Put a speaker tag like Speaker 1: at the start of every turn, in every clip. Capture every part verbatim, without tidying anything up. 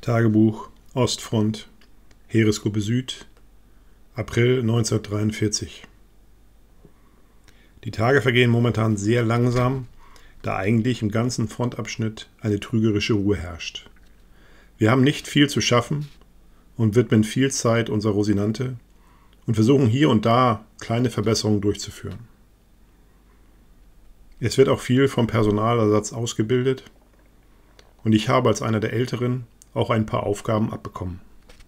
Speaker 1: Tagebuch Ostfront, Heeresgruppe Süd, April neunzehnhundertdreiundvierzig. Die Tage vergehen momentan sehr langsam, da eigentlich im ganzen Frontabschnitt eine trügerische Ruhe herrscht. Wir haben nicht viel zu schaffen und widmen viel Zeit unserer Rosinante und versuchen hier und da kleine Verbesserungen durchzuführen. Es wird auch viel vom Personalersatz ausgebildet und ich habe als einer der Älteren auch ein paar Aufgaben abbekommen.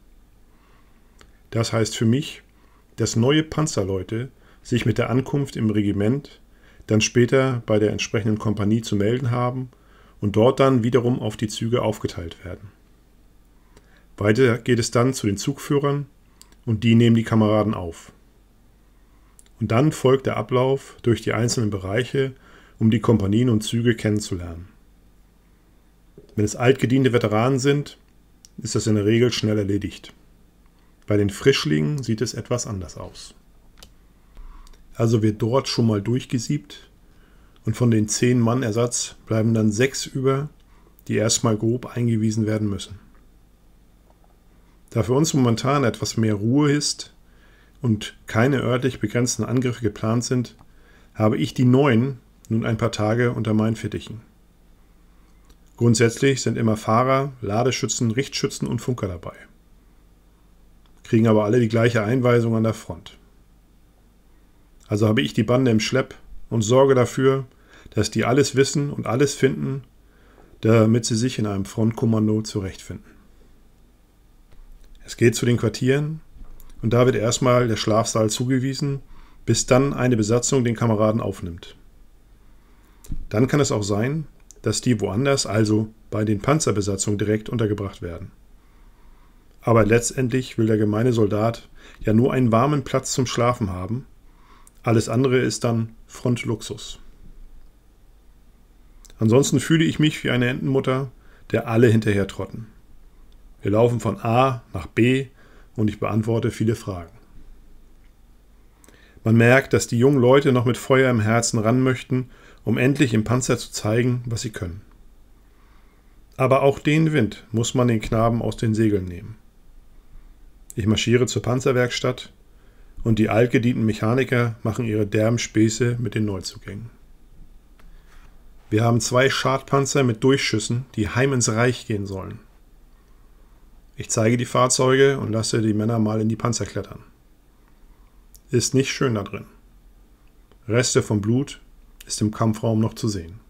Speaker 1: Das heißt für mich, dass neue Panzerleute sich mit der Ankunft im Regiment dann später bei der entsprechenden Kompanie zu melden haben und dort dann wiederum auf die Züge aufgeteilt werden. Weiter geht es dann zu den Zugführern und die nehmen die Kameraden auf. Und dann folgt der Ablauf durch die einzelnen Bereiche, um die Kompanien und Züge kennenzulernen. Wenn es altgediente Veteranen sind, ist das in der Regel schnell erledigt. Bei den Frischlingen sieht es etwas anders aus. Also wird dort schon mal durchgesiebt und von den zehn Mann Ersatz bleiben dann sechs über, die erstmal grob eingewiesen werden müssen. Da für uns momentan etwas mehr Ruhe ist und keine örtlich begrenzten Angriffe geplant sind, habe ich die Neuen nun ein paar Tage unter meinen Fittichen. Grundsätzlich sind immer Fahrer, Ladeschützen, Richtschützen und Funker dabei. Kriegen aber alle die gleiche Einweisung an der Front. Also habe ich die Bande im Schlepp und sorge dafür, dass die alles wissen und alles finden, damit sie sich in einem Frontkommando zurechtfinden. Es geht zu den Quartieren und da wird erstmal der Schlafsaal zugewiesen, bis dann eine Besatzung den Kameraden aufnimmt. Dann kann es auch sein, dass die woanders, also bei den Panzerbesatzungen, direkt untergebracht werden. Aber letztendlich will der gemeine Soldat ja nur einen warmen Platz zum Schlafen haben. Alles andere ist dann Frontluxus. Ansonsten fühle ich mich wie eine Entenmutter, der alle hinterher trotten. Wir laufen von A nach B und ich beantworte viele Fragen. Man merkt, dass die jungen Leute noch mit Feuer im Herzen ran möchten, um endlich im Panzer zu zeigen, was sie können. Aber auch den Wind muss man den Knaben aus den Segeln nehmen. Ich marschiere zur Panzerwerkstatt und die altgedienten Mechaniker machen ihre derben Späße mit den Neuzugängen. Wir haben zwei Schadpanzer mit Durchschüssen, die heim ins Reich gehen sollen. Ich zeige die Fahrzeuge und lasse die Männer mal in die Panzer klettern. Ist nicht schön da drin. Reste vom Blut ist im Kampfraum noch zu sehen.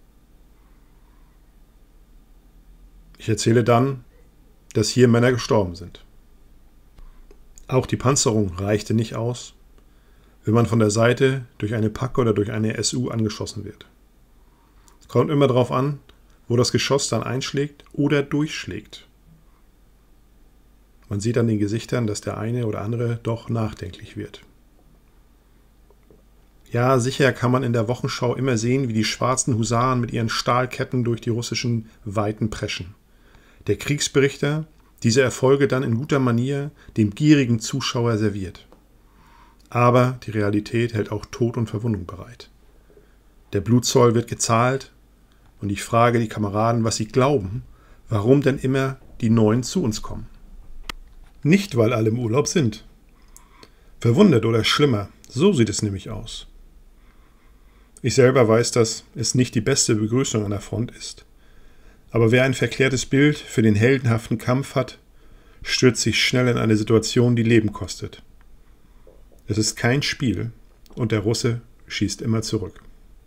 Speaker 1: Ich erzähle dann, dass hier Männer gestorben sind. Auch die Panzerung reichte nicht aus, wenn man von der Seite durch eine Pak oder durch eine S U angeschossen wird. Es kommt immer darauf an, wo das Geschoss dann einschlägt oder durchschlägt. Man sieht an den Gesichtern, dass der eine oder andere doch nachdenklich wird. Ja, sicher kann man in der Wochenschau immer sehen, wie die schwarzen Husaren mit ihren Stahlketten durch die russischen Weiten preschen. Der Kriegsberichter diese Erfolge dann in guter Manier dem gierigen Zuschauer serviert. Aber die Realität hält auch Tod und Verwundung bereit. Der Blutzoll wird gezahlt und ich frage die Kameraden, was sie glauben, warum denn immer die Neuen zu uns kommen. Nicht, weil alle im Urlaub sind. Verwundet oder schlimmer, so sieht es nämlich aus. Ich selber weiß, dass es nicht die beste Begrüßung an der Front ist. Aber wer ein verklärtes Bild für den heldenhaften Kampf hat, stürzt sich schnell in eine Situation, die Leben kostet. Es ist kein Spiel und der Russe schießt immer zurück.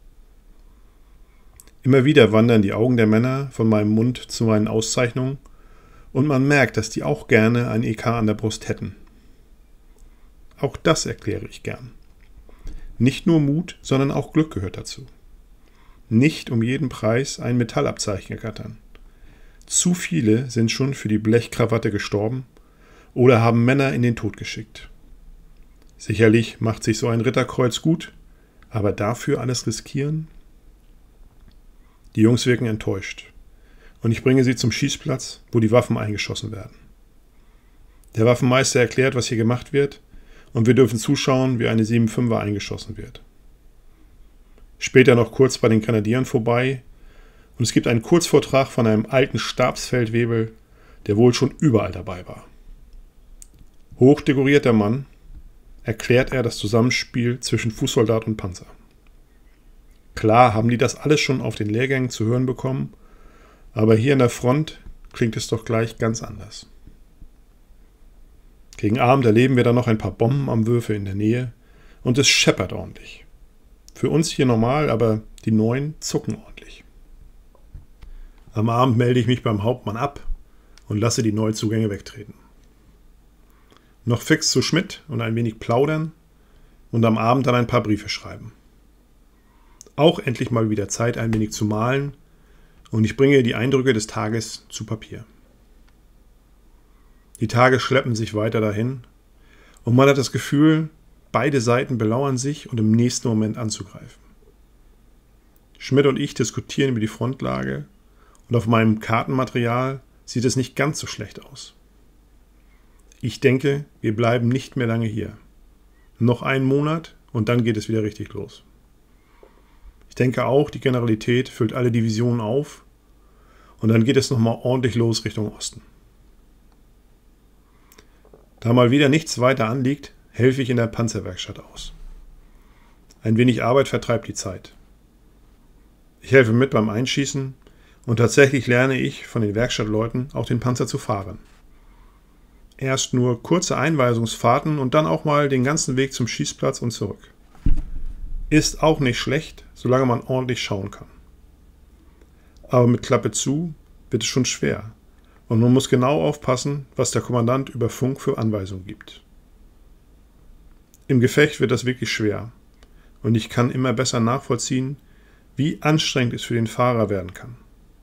Speaker 1: Immer wieder wandern die Augen der Männer von meinem Mund zu meinen Auszeichnungen und man merkt, dass die auch gerne ein E K an der Brust hätten. Auch das erkläre ich gern. Nicht nur Mut, sondern auch Glück gehört dazu. Nicht um jeden Preis ein Metallabzeichen ergattern. Zu viele sind schon für die Blechkrawatte gestorben oder haben Männer in den Tod geschickt. Sicherlich macht sich so ein Ritterkreuz gut, aber dafür alles riskieren? Die Jungs wirken enttäuscht und ich bringe sie zum Schießplatz, wo die Waffen eingeschossen werden. Der Waffenmeister erklärt, was hier gemacht wird, und wir dürfen zuschauen, wie eine sieben Komma fünfer eingeschossen wird. Später noch kurz bei den Grenadieren vorbei und es gibt einen Kurzvortrag von einem alten Stabsfeldwebel, der wohl schon überall dabei war. Hochdekorierter Mann, erklärt er das Zusammenspiel zwischen Fußsoldat und Panzer. Klar haben die das alles schon auf den Lehrgängen zu hören bekommen, aber hier an der Front klingt es doch gleich ganz anders. Gegen Abend erleben wir dann noch ein paar Bombenabwürfe in der Nähe und es scheppert ordentlich. Für uns hier normal, aber die Neuen zucken ordentlich. Am Abend melde ich mich beim Hauptmann ab und lasse die Neuzugänge wegtreten. Noch fix zu Schmidt und ein wenig plaudern und am Abend dann ein paar Briefe schreiben. Auch endlich mal wieder Zeit, ein wenig zu malen und ich bringe die Eindrücke des Tages zu Papier. Die Tage schleppen sich weiter dahin und man hat das Gefühl, beide Seiten belauern sich und im nächsten Moment anzugreifen. Schmidt und ich diskutieren über die Frontlage und auf meinem Kartenmaterial sieht es nicht ganz so schlecht aus. Ich denke, wir bleiben nicht mehr lange hier. Noch einen Monat und dann geht es wieder richtig los. Ich denke auch, die Generalität füllt alle Divisionen auf und dann geht es nochmal ordentlich los Richtung Osten. Da mal wieder nichts weiter anliegt, helfe ich in der Panzerwerkstatt aus. Ein wenig Arbeit vertreibt die Zeit. Ich helfe mit beim Einschießen und tatsächlich lerne ich von den Werkstattleuten auch den Panzer zu fahren. Erst nur kurze Einweisungsfahrten und dann auch mal den ganzen Weg zum Schießplatz und zurück. Ist auch nicht schlecht, solange man ordentlich schauen kann. Aber mit Klappe zu wird es schon schwer und man muss genau aufpassen, was der Kommandant über Funk für Anweisungen gibt. Im Gefecht wird das wirklich schwer und ich kann immer besser nachvollziehen, wie anstrengend es für den Fahrer werden kann.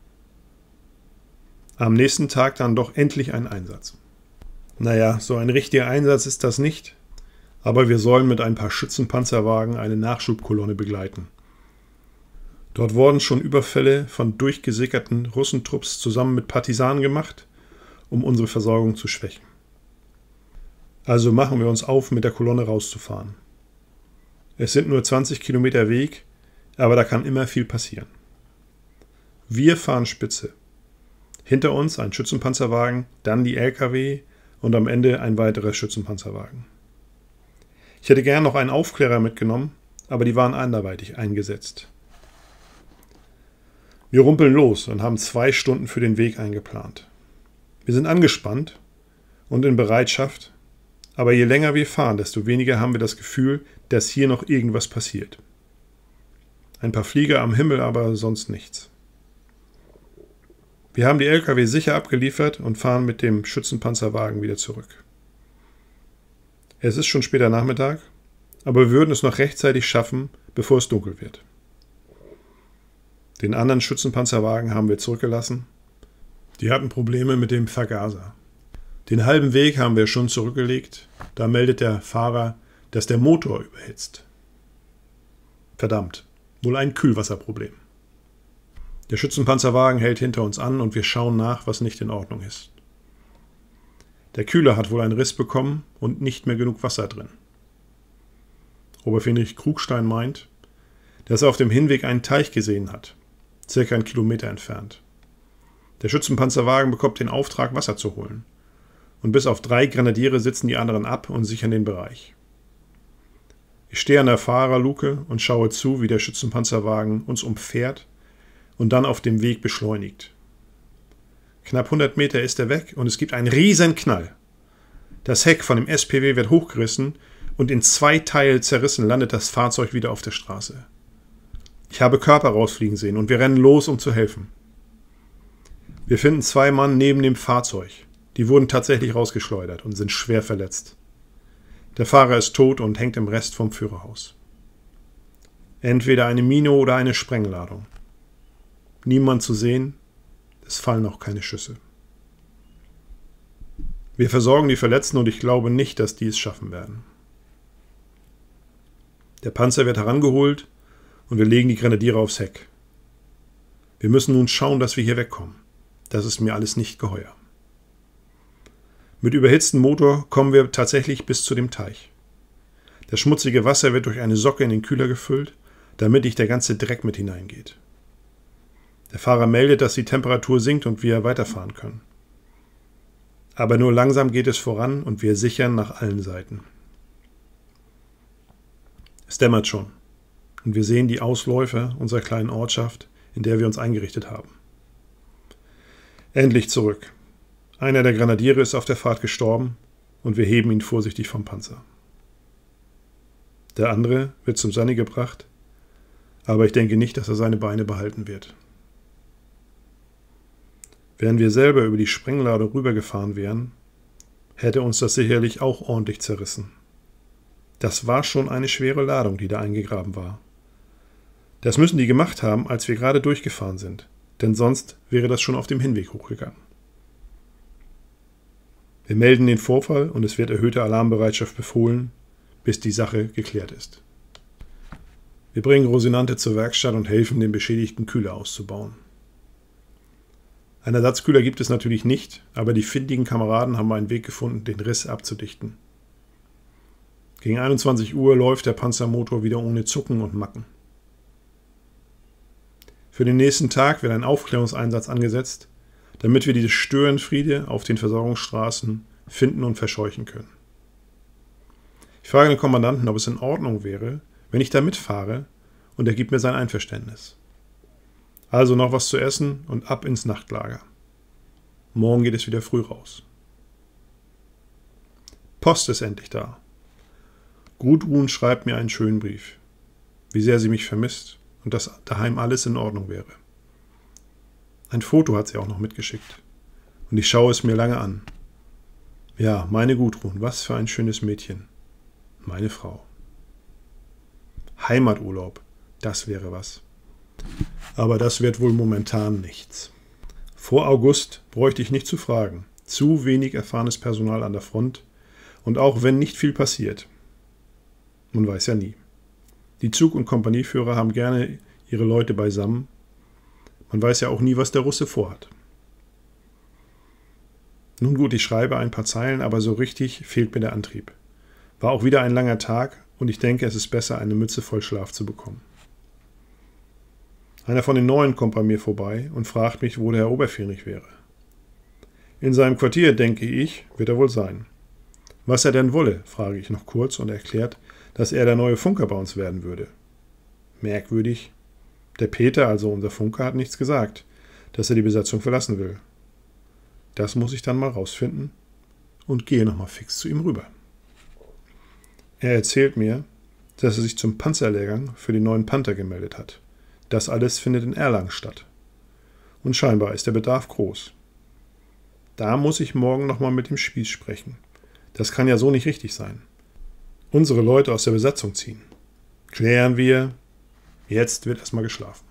Speaker 1: Am nächsten Tag dann doch endlich ein Einsatz. Naja, so ein richtiger Einsatz ist das nicht, aber wir sollen mit ein paar Schützenpanzerwagen eine Nachschubkolonne begleiten. Dort wurden schon Überfälle von durchgesickerten Russentrupps zusammen mit Partisanen gemacht, um unsere Versorgung zu schwächen. Also machen wir uns auf, mit der Kolonne rauszufahren. Es sind nur zwanzig Kilometer Weg, aber da kann immer viel passieren. Wir fahren Spitze. Hinter uns ein Schützenpanzerwagen, dann die L K W und am Ende ein weiterer Schützenpanzerwagen. Ich hätte gern noch einen Aufklärer mitgenommen, aber die waren anderweitig eingesetzt. Wir rumpeln los und haben zwei Stunden für den Weg eingeplant. Wir sind angespannt und in Bereitschaft, aber je länger wir fahren, desto weniger haben wir das Gefühl, dass hier noch irgendwas passiert. Ein paar Flieger am Himmel, aber sonst nichts. Wir haben die L K W sicher abgeliefert und fahren mit dem Schützenpanzerwagen wieder zurück. Es ist schon später Nachmittag, aber wir würden es noch rechtzeitig schaffen, bevor es dunkel wird. Den anderen Schützenpanzerwagen haben wir zurückgelassen. Die hatten Probleme mit dem Vergaser. Den halben Weg haben wir schon zurückgelegt. Da meldet der Fahrer, dass der Motor überhitzt. Verdammt, wohl ein Kühlwasserproblem. Der Schützenpanzerwagen hält hinter uns an und wir schauen nach, was nicht in Ordnung ist. Der Kühler hat wohl einen Riss bekommen und nicht mehr genug Wasser drin. Oberfähnrich Krugstein meint, dass er auf dem Hinweg einen Teich gesehen hat, circa einen Kilometer entfernt. Der Schützenpanzerwagen bekommt den Auftrag, Wasser zu holen. Und bis auf drei Grenadiere sitzen die anderen ab und sichern den Bereich. Ich stehe an der Fahrerluke und schaue zu, wie der Schützenpanzerwagen uns umfährt und dann auf dem Weg beschleunigt. Knapp hundert Meter ist er weg und es gibt einen riesen Knall. Das Heck von dem S P W wird hochgerissen und in zwei Teile zerrissen landet das Fahrzeug wieder auf der Straße. Ich habe Körper rausfliegen sehen und wir rennen los, um zu helfen. Wir finden zwei Mann neben dem Fahrzeug. Die wurden tatsächlich rausgeschleudert und sind schwer verletzt. Der Fahrer ist tot und hängt im Rest vom Führerhaus. Entweder eine Mine oder eine Sprengladung. Niemand zu sehen, es fallen auch keine Schüsse. Wir versorgen die Verletzten und ich glaube nicht, dass die es schaffen werden. Der Panzer wird herangeholt und wir legen die Grenadiere aufs Heck. Wir müssen nun schauen, dass wir hier wegkommen. Das ist mir alles nicht geheuer. Mit überhitztem Motor kommen wir tatsächlich bis zu dem Teich. Das schmutzige Wasser wird durch eine Socke in den Kühler gefüllt, damit nicht der ganze Dreck mit hineingeht. Der Fahrer meldet, dass die Temperatur sinkt und wir weiterfahren können. Aber nur langsam geht es voran und wir sichern nach allen Seiten. Es dämmert schon und wir sehen die Ausläufer unserer kleinen Ortschaft, in der wir uns eingerichtet haben. Endlich zurück. Einer der Grenadiere ist auf der Fahrt gestorben und wir heben ihn vorsichtig vom Panzer. Der andere wird zum Sani gebracht, aber ich denke nicht, dass er seine Beine behalten wird. Wären wir selber über die Sprenglade rübergefahren wären, hätte uns das sicherlich auch ordentlich zerrissen. Das war schon eine schwere Ladung, die da eingegraben war. Das müssen die gemacht haben, als wir gerade durchgefahren sind, denn sonst wäre das schon auf dem Hinweg hochgegangen. Wir melden den Vorfall und es wird erhöhte Alarmbereitschaft befohlen, bis die Sache geklärt ist. Wir bringen Rosinante zur Werkstatt und helfen, den beschädigten Kühler auszubauen. Einen Ersatzkühler gibt es natürlich nicht, aber die findigen Kameraden haben einen Weg gefunden, den Riss abzudichten. Gegen einundzwanzig Uhr läuft der Panzermotor wieder ohne Zucken und Macken. Für den nächsten Tag wird ein Aufklärungseinsatz angesetzt, damit wir diese Störenfriede auf den Versorgungsstraßen finden und verscheuchen können. Ich frage den Kommandanten, ob es in Ordnung wäre, wenn ich da mitfahre, und er gibt mir sein Einverständnis. Also noch was zu essen und ab ins Nachtlager. Morgen geht es wieder früh raus. Post ist endlich da. Gudrun schreibt mir einen schönen Brief, wie sehr sie mich vermisst und dass daheim alles in Ordnung wäre. Ein Foto hat sie auch noch mitgeschickt und ich schaue es mir lange an. Ja, meine Gudrun, was für ein schönes Mädchen. Meine Frau. Heimaturlaub, das wäre was. Aber das wird wohl momentan nichts. Vor August bräuchte ich nicht zu fragen. Zu wenig erfahrenes Personal an der Front und auch wenn nicht viel passiert. Man weiß ja nie. Die Zug- und Kompanieführer haben gerne ihre Leute beisammen. Man weiß ja auch nie, was der Russe vorhat. Nun gut, ich schreibe ein paar Zeilen, aber so richtig fehlt mir der Antrieb. War auch wieder ein langer Tag und ich denke, es ist besser, eine Mütze voll Schlaf zu bekommen. Einer von den Neuen kommt bei mir vorbei und fragt mich, wo der Herr Oberfähnrich wäre. In seinem Quartier, denke ich, wird er wohl sein. Was er denn wolle, frage ich noch kurz und er erklärt, dass er der neue Funker bei uns werden würde. Merkwürdig. Der Peter, also unser Funker, hat nichts gesagt, dass er die Besatzung verlassen will. Das muss ich dann mal rausfinden und gehe nochmal fix zu ihm rüber. Er erzählt mir, dass er sich zum Panzerlehrgang für den neuen Panther gemeldet hat. Das alles findet in Erlangen statt. Und scheinbar ist der Bedarf groß. Da muss ich morgen nochmal mit dem Spieß sprechen. Das kann ja so nicht richtig sein. Unsere Leute aus der Besatzung ziehen. Klären wir. Jetzt wird erstmal geschlafen.